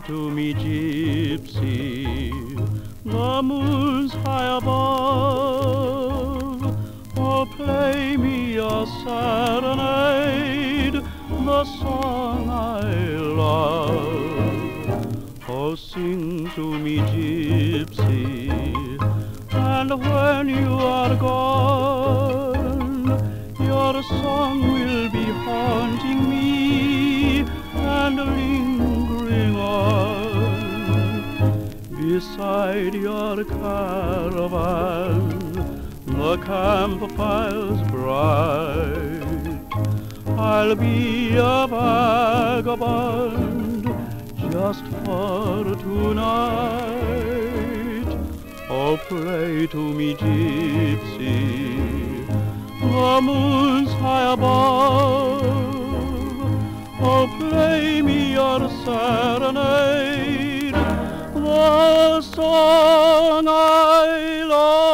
to me, Gipsy, the moon's high above. Oh, play me a serenade, the song I love. Oh, sing to me, Gipsy, and when you are gone, your song will be haunting me and lingering on. Beside your caravan, the campfire's bright. I'll be a vagabond just for tonight. Oh, play to me, Gipsy, the moon's high above. Oh, play me your serenade, the song I love.